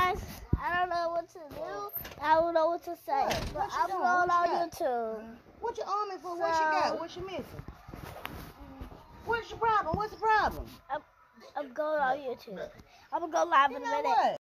guys. I don't know what to do. I don't know what to say. But I'm going on YouTube. What you arming for? What you got? What you missing? What's your problem? What's the problem? I'm going on YouTube. I'm gonna go live in a minute. What?